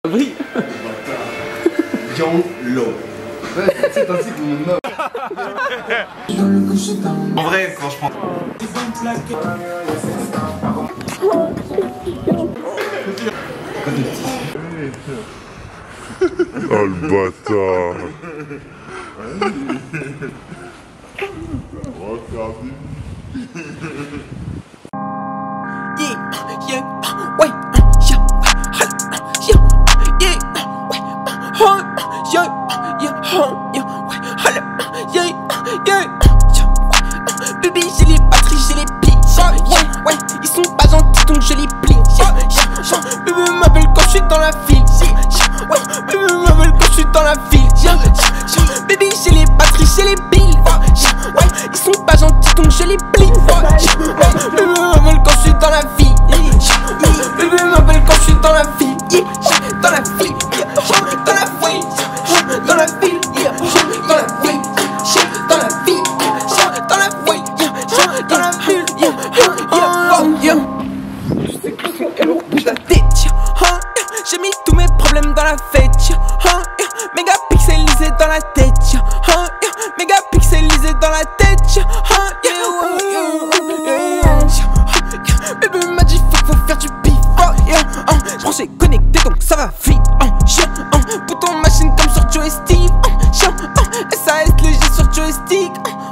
Oui. Young Low. Ouais, c'est ainsi que mon nom. En vrai, quand je prends. Oh le bâtard. Bébé, j'ai les batteries, j'ai les pieds. Ouais, ils sont pas gentils donc je les plie. Bébé m'appelle quand je suis dans la file. Ouais, bébé m'appelle quand je suis dans la file. Bébé, j'ai les batteries, j'ai les piles. Ouais, ils sont pas gentils donc je les plie. Bébé m'appelle quand je suis dans la file. Bébé m'appelle quand je suis dans la file. Dans la file, dans la file, dans la file, dans la file, dans la file, dans la file, dans la file, tu sais que c'est elle bouge la tête. J'ai mis tous mes problèmes dans la fête. Méga pixelisé dans la tête. Méga pixelisé dans la tête. Bébé m'a dit faut faire du pif. Branché connecté donc ça va vite. Bouton machine comme sur joystick. SAS léger sur joystick.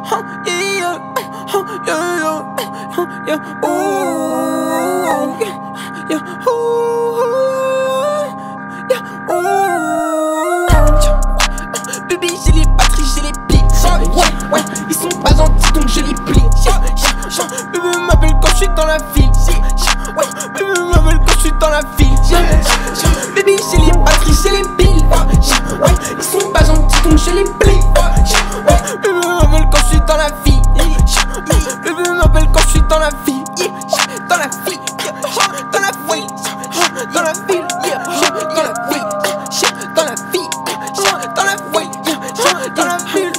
Bébé j'ai les batteries, j'ai les pieds. Ouais, ils sont pas gentils donc je les plie. Bébé m'appelle quand je suis dans la ville. Ouais, bébé m'appelle quand je suis dans la ville. Bébé j'ai les batteries, j'ai les piles. Ouais, ils sont pas gentils donc je les plie. Ouais, bébé m'appelle quand je suis dans la ville. Bébé m'appelle quand je suis dans la ville. Dans la ville, dans la ville, dans la ville, dans la ville, dans la ville, dans la ville, dans la ville.